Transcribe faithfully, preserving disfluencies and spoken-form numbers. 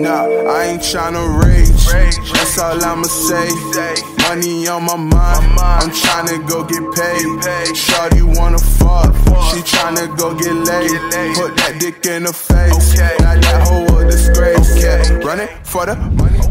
Nah, I ain't tryna rage, that's all I'ma say. Money on my mind, I'm tryna go get paid. Shawty wanna fuck, she tryna go get laid. Put that dick in her face, now that hoe a disgrace. Running for the money.